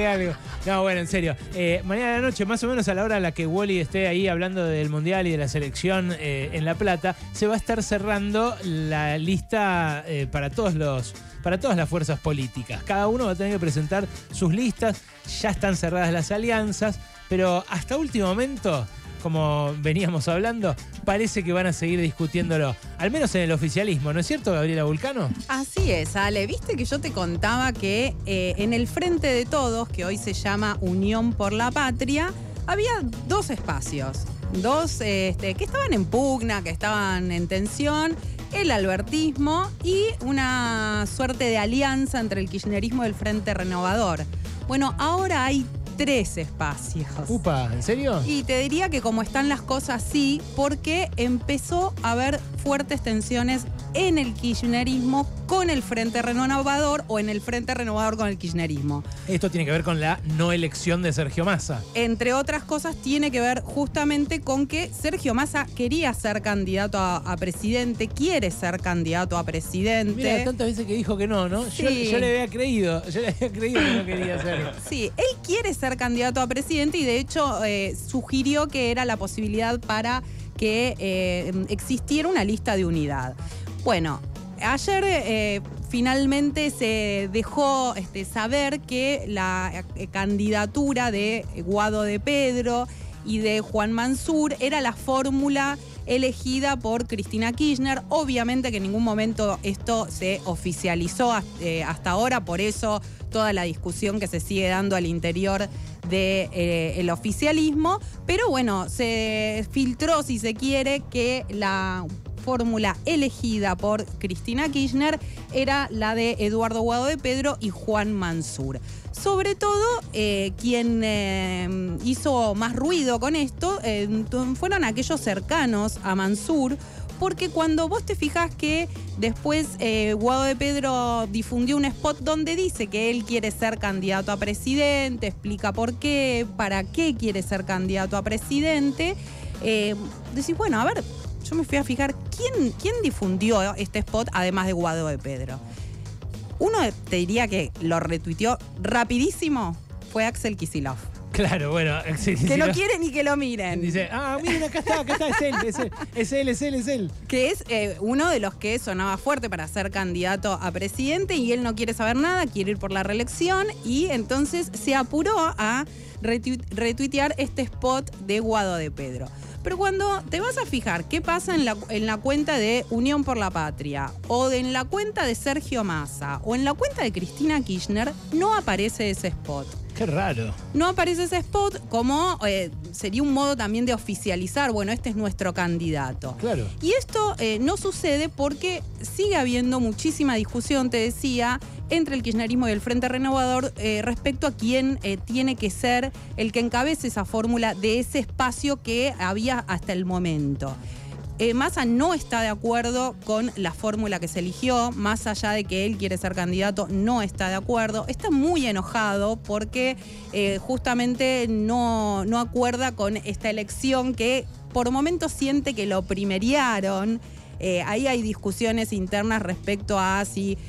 algo. No, bueno, en serio. Mañana a la noche, más o menos a la hora a la que Wally esté ahí hablando del Mundial y de la selección en La Plata, se va a estar cerrando la lista para todas las fuerzas políticas. Cada uno va a tener que presentar sus listas. Ya están cerradas las alianzas, pero hasta último momento, como veníamos hablando, parece que van a seguir discutiéndolo, al menos en el oficialismo, ¿no es cierto, Gabriela Vulcano? Así es, Ale. Viste que yo te contaba que en el Frente de Todos, que hoy se llama Unión por la Patria, había dos espacios, que estaban en pugna, que estaban en tensión, el albertismo y una suerte de alianza entre el kirchnerismo y el Frente Renovador. Bueno, ahora hay 3 espacios. Upa, ¿en serio? Y te diría que como están las cosas, sí, porque empezó a haber fuertes tensiones en el kirchnerismo con el Frente Renovador o en el Frente Renovador con el kirchnerismo. Esto tiene que ver con la no elección de Sergio Massa. Entre otras cosas, tiene que ver justamente con que Sergio Massa quería ser candidato a presidente, quiere ser candidato a presidente. Mira, tantas veces que dijo que no, ¿no? Sí. Yo le había creído que no quería hacerlo. Sí, él quiere ser candidato a presidente y de hecho sugirió que era la posibilidad para que existiera una lista de unidad. Bueno, ayer finalmente se dejó saber que la candidatura de Guado de Pedro y de Juan Mansur era la fórmula elegida por Cristina Kirchner. Obviamente que en ningún momento esto se oficializó hasta ahora, por eso toda la discusión que se sigue dando al interior del oficialismo. Pero bueno, se filtró, si se quiere, que la fórmula elegida por Cristina Kirchner era la de Eduardo Guado de Pedro y Juan Mansur. Sobre todo, quien hizo más ruido con esto fueron aquellos cercanos a Mansur, porque cuando vos te fijas que después Guado de Pedro difundió un spot donde dice que él quiere ser candidato a presidente, explica por qué, para qué quiere ser candidato a presidente, decís, bueno, a ver, yo me fui a fijar quién difundió este spot además de Guado de Pedro. Uno te diría que lo retuiteó rapidísimo, fue Axel Kicillof. Claro, bueno, que no quiere ni que lo miren. Dice, miren, acá está, es él. Que es uno de los que sonaba fuerte para ser candidato a presidente y él no quiere saber nada, quiere ir por la reelección y entonces se apuró a retuitear este spot de Guado de Pedro. Pero cuando te vas a fijar qué pasa en la cuenta de Unión por la Patria, o en la cuenta de Sergio Massa, o en la cuenta de Cristina Kirchner, no aparece ese spot. Qué raro. No aparece ese spot como sería un modo también de oficializar, bueno, este es nuestro candidato. Claro. Y esto no sucede porque sigue habiendo muchísima discusión, te decía, entre el kirchnerismo y el Frente Renovador respecto a quién tiene que ser el que encabece esa fórmula de ese espacio que había hasta el momento. Massa no está de acuerdo con la fórmula que se eligió, más allá de que él quiere ser candidato, no está de acuerdo. Está muy enojado porque justamente no acuerda con esta elección que por momentos siente que lo primerearon. Ahí hay discusiones internas respecto a si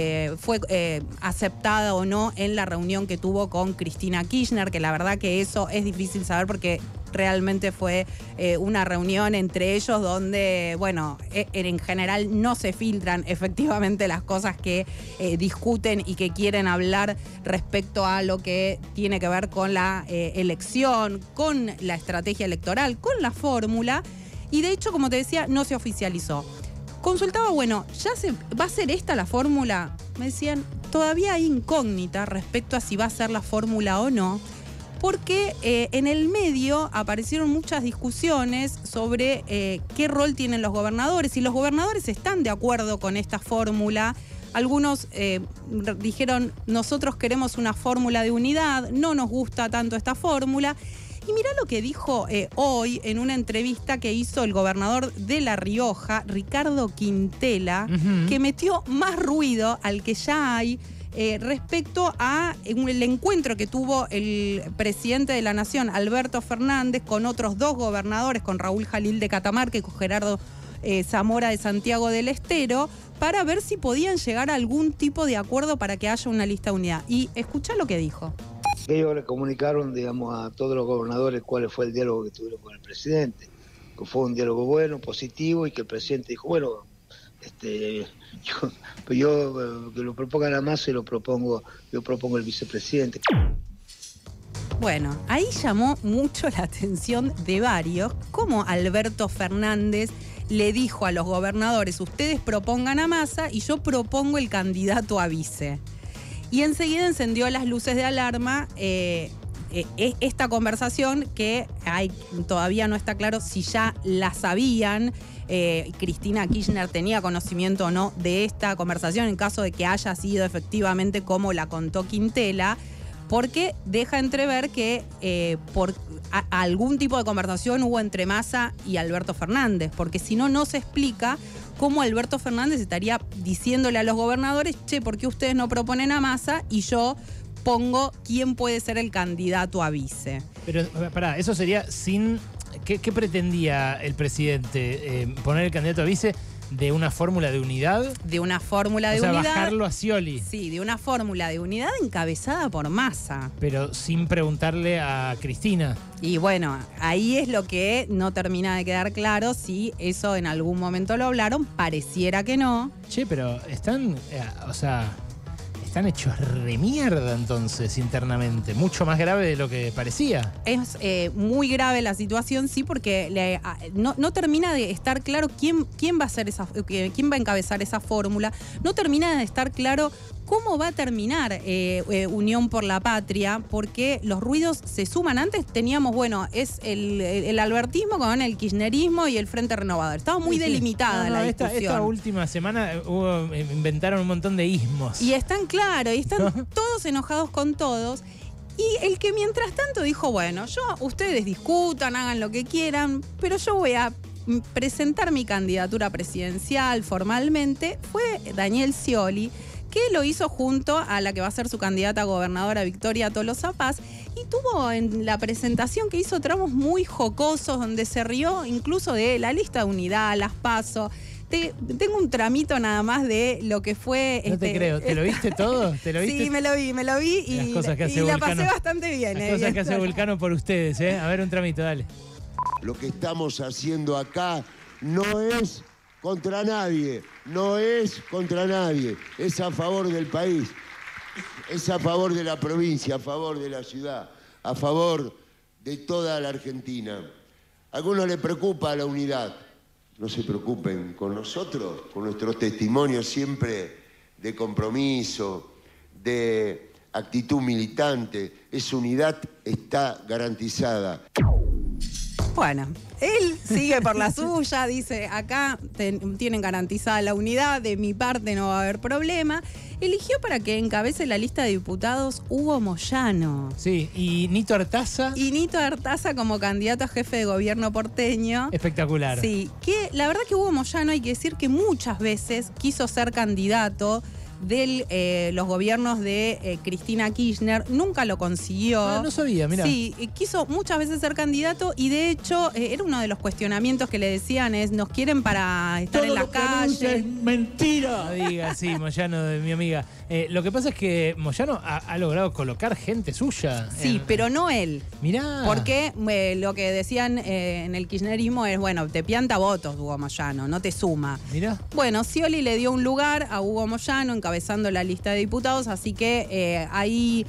fue aceptada o no en la reunión que tuvo con Cristina Kirchner, que la verdad que eso es difícil saber porque realmente fue una reunión entre ellos donde, bueno, en general no se filtran efectivamente las cosas que discuten y que quieren hablar respecto a lo que tiene que ver con la elección, con la estrategia electoral, con la fórmula. Y de hecho, como te decía, no se oficializó. Consultaba, bueno, ¿va a ser esta la fórmula? Me decían, todavía hay incógnita respecto a si va a ser la fórmula o no, porque en el medio aparecieron muchas discusiones sobre qué rol tienen los gobernadores, y los gobernadores están de acuerdo con esta fórmula. Algunos dijeron, nosotros queremos una fórmula de unidad, no nos gusta tanto esta fórmula. Y mirá lo que dijo hoy en una entrevista que hizo el gobernador de La Rioja, Ricardo Quintela, que metió más ruido al que ya hay respecto a el encuentro que tuvo el presidente de la Nación, Alberto Fernández, con otros 2 gobernadores, con Raúl Jalil de Catamarca y con Gerardo Zamora de Santiago del Estero, para ver si podían llegar a algún tipo de acuerdo para que haya una lista de unidad. Y escuchá lo que dijo. Ellos le comunicaron, digamos, a todos los gobernadores cuál fue el diálogo que tuvieron con el presidente, que fue un diálogo bueno, positivo, y que el presidente dijo, bueno, yo que lo propongan a Massa y yo propongo el vicepresidente. Bueno, ahí llamó mucho la atención de varios, como Alberto Fernández le dijo a los gobernadores, ustedes propongan a Massa y yo propongo el candidato a vice. Y enseguida encendió las luces de alarma esta conversación que todavía no está claro si ya la sabían. Cristina Kirchner tenía conocimiento o no de esta conversación en caso de que haya sido efectivamente como la contó Quintela, porque deja entrever que algún tipo de conversación hubo entre Massa y Alberto Fernández, porque si no, no se explica cómo Alberto Fernández estaría diciéndole a los gobernadores, che, ¿por qué ustedes no proponen a Massa y yo pongo quién puede ser el candidato a vice? Pero, pará, eso sería sin... ¿Qué pretendía el presidente? ¿Poner el candidato a vice de una fórmula de unidad? De una fórmula de unidad. Bajarlo a Scioli. Sí, de una fórmula de unidad encabezada por Massa. Pero sin preguntarle a Cristina. Y bueno, ahí es lo que no termina de quedar claro si eso en algún momento lo hablaron. Pareciera que no. Che, pero están hechos remierda entonces internamente, mucho más grave de lo que parecía. Es muy grave la situación, sí, porque no termina de estar claro quién va a encabezar esa fórmula, no termina de estar claro cómo va a terminar Unión por la Patria, porque los ruidos se suman. Antes teníamos, es el albertismo con el kirchnerismo y el Frente Renovador. Estaba muy delimitada la discusión. Esta última semana inventaron un montón de ismos. Y están todos enojados con todos. Y el que mientras tanto dijo, bueno, ustedes discutan, hagan lo que quieran, pero yo voy a presentar mi candidatura presidencial formalmente, fue Daniel Scioli, que lo hizo junto a la que va a ser su candidata a gobernadora, Victoria Tolosa Paz, y tuvo en la presentación que hizo tramos muy jocosos, donde se rió incluso de la lista de unidad, las PASO. Tengo un tramito nada más de lo que fue... No te creo, ¿te lo viste todo? ¿Te lo viste? Sí, me lo vi y la pasé bastante bien. Las cosas que hace Vulcano por ustedes, ¿eh? A ver, un tramito, dale. Lo que estamos haciendo acá no es contra nadie, es a favor del país, es a favor de la provincia, a favor de la ciudad, a favor de toda la Argentina. A algunos les preocupa la unidad, no se preocupen, con nosotros, con nuestro testimonio siempre de compromiso, de actitud militante, esa unidad está garantizada. Bueno, él sigue por la suya, dice, acá tienen garantizada la unidad, de mi parte no va a haber problema. Eligió para que encabece la lista de diputados Hugo Moyano. Sí, y Nito Artaza. Y Nito Artaza como candidato a jefe de gobierno porteño. Espectacular. Sí, que la verdad que Hugo Moyano, hay que decir que muchas veces quiso ser candidato de los gobiernos de Cristina Kirchner, nunca lo consiguió. Ah, no sabía, mira. Sí, quiso muchas veces ser candidato y de hecho era uno de los cuestionamientos que le decían nos quieren para estar en la calle. Es mentira. No diga, sí, Moyano, de mi amiga. Lo que pasa es que Moyano ha logrado colocar gente suya. Sí, pero no él. Mirá. Porque lo que decían en el kirchnerismo es, te pianta votos Hugo Moyano, no te suma. Mirá. Bueno, Scioli le dio un lugar a Hugo Moyano encabezando la lista de diputados, así que ahí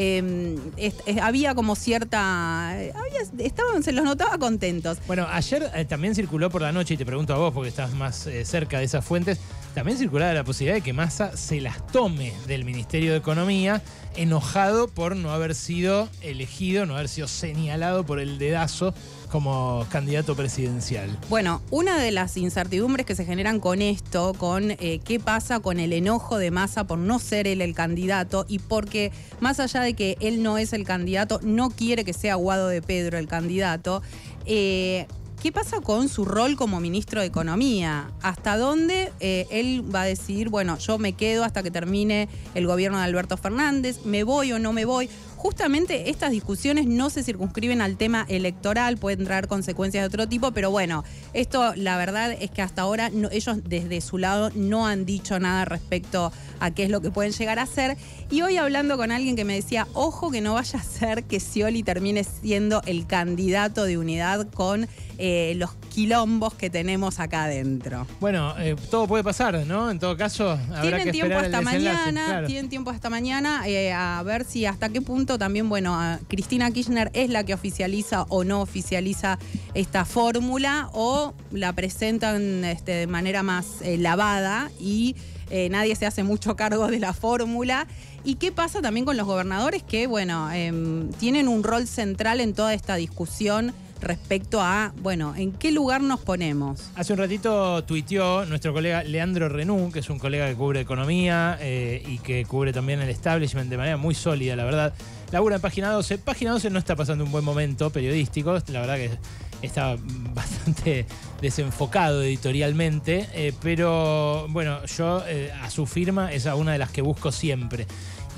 había como cierta... se los notaba contentos. Bueno, ayer también circuló por la noche, y te pregunto a vos porque estás más cerca de esas fuentes, también circulaba la posibilidad de que Massa se las tome del Ministerio de Economía, enojado por no haber sido elegido, no haber sido señalado por el dedazo como candidato presidencial. Bueno, una de las incertidumbres que se generan con esto, con qué pasa con el enojo de Massa por no ser él el candidato, y porque más allá de que él no es el candidato, no quiere que sea Guado de Pedro el candidato, ¿qué pasa con su rol como ministro de Economía? ¿Hasta dónde él va a decidir, yo me quedo hasta que termine el gobierno de Alberto Fernández, me voy o no me voy? justamente estas discusiones no se circunscriben al tema electoral, pueden traer consecuencias de otro tipo, pero bueno, esto la verdad es que hasta ahora ellos desde su lado no han dicho nada respecto a qué es lo que pueden llegar a hacer. Y hoy hablando con alguien que me decía, ojo que no vaya a ser que Scioli termine siendo el candidato de unidad con los quilombos que tenemos acá adentro. Bueno, todo puede pasar, ¿no? En todo caso, habrá que esperar el desenlace. Claro. Tienen tiempo hasta mañana a ver si hasta qué punto también, bueno, Cristina Kirchner es la que oficializa o no oficializa esta fórmula o la presentan de manera más lavada y nadie se hace mucho cargo de la fórmula. ¿Y qué pasa también con los gobernadores que, bueno, tienen un rol central en toda esta discusión respecto a, bueno, ¿en qué lugar nos ponemos? Hace un ratito tuiteó nuestro colega Leandro Renú, que es un colega que cubre economía y que cubre también el establishment de manera muy sólida, la verdad. Labura en Página 12. Página 12 no está pasando un buen momento periodístico, la verdad que está bastante desenfocado editorialmente, pero bueno, yo a su firma es una de las que busco siempre.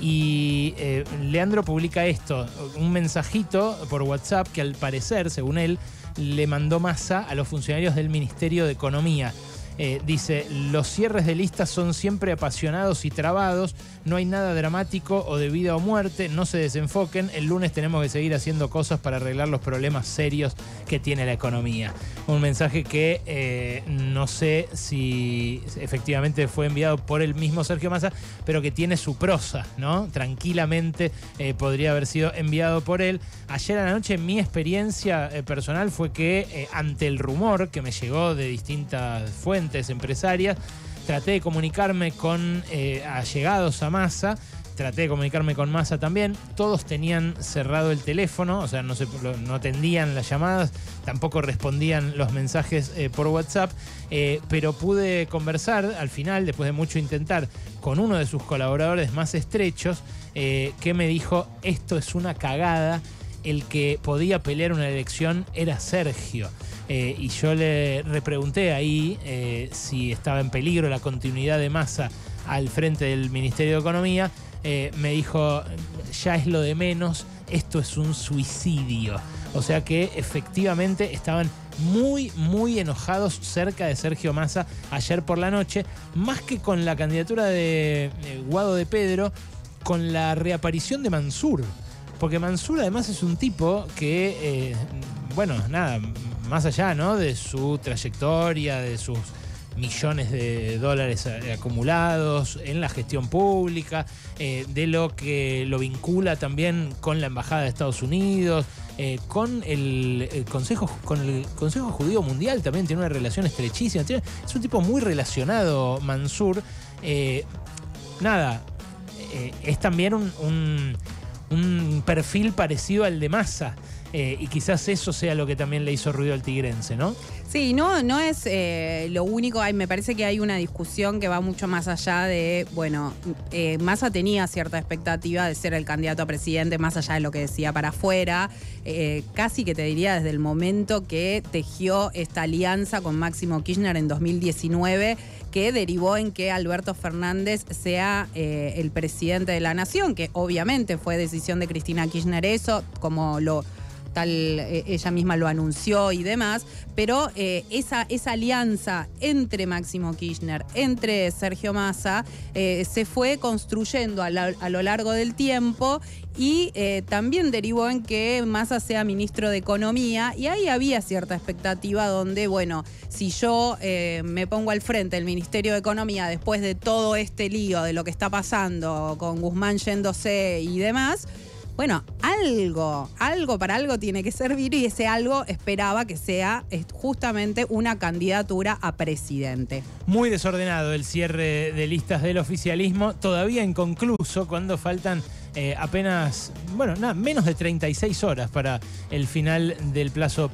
Y Leandro publica esto, un mensajito por WhatsApp que al parecer, según él, le mandó Massa a los funcionarios del Ministerio de Economía. Dice, los cierres de listas son siempre apasionados y trabados, no hay nada dramático o de vida o muerte, no se desenfoquen, el lunes tenemos que seguir haciendo cosas para arreglar los problemas serios que tiene la economía. Un mensaje que no sé si efectivamente fue enviado por el mismo Sergio Massa, pero que tiene su prosa, ¿no? Tranquilamente podría haber sido enviado por él. Ayer a la noche mi experiencia personal fue que ante el rumor que me llegó de distintas fuentes empresarias, traté de comunicarme con allegados a Massa, traté de comunicarme con Massa también, todos tenían cerrado el teléfono, o sea, no atendían las llamadas, tampoco respondían los mensajes por WhatsApp, pero pude conversar al final, después de mucho intentar, con uno de sus colaboradores más estrechos, que me dijo, esto es una cagada, el que podía pelear una elección era Sergio. Y yo le repregunté ahí si estaba en peligro la continuidad de Massa al frente del Ministerio de Economía. Me dijo, ya es lo de menos, esto es un suicidio. O sea que efectivamente estaban muy, muy enojados cerca de Sergio Massa ayer por la noche, más que con la candidatura de Guado de Pedro, con la reaparición de Mansur. Porque Mansur además es un tipo que, bueno, nada, más allá, ¿no?, de su trayectoria, de sus millones de dólares acumulados en la gestión pública, de lo que lo vincula también con la Embajada de Estados Unidos, con el Consejo Judío Mundial también tiene una relación estrechísima. Es un tipo muy relacionado, Mansur. Es también un perfil parecido al de Massa. Y quizás eso sea lo que también le hizo ruido al tigrense, ¿no? Sí, no es lo único. Me parece que hay una discusión que va mucho más allá de, bueno, Massa tenía cierta expectativa de ser el candidato a presidente, más allá de lo que decía para afuera. Casi que te diría desde el momento que tejió esta alianza con Máximo Kirchner en 2019, que derivó en que Alberto Fernández sea el presidente de la nación, que obviamente fue decisión de Cristina Kirchner eso, como ella misma lo anunció y demás, pero esa alianza entre Máximo Kirchner, entre Sergio Massa, se fue construyendo a lo largo del tiempo y también derivó en que Massa sea ministro de Economía, y ahí había cierta expectativa donde, bueno, si yo me pongo al frente del Ministerio de Economía después de todo este lío de lo que está pasando con Guzmán yéndose y demás, bueno, algo para algo tiene que servir, y ese algo esperaba que sea justamente una candidatura a presidente. Muy desordenado el cierre de listas del oficialismo, todavía inconcluso cuando faltan apenas, menos de 36 horas para el final del plazo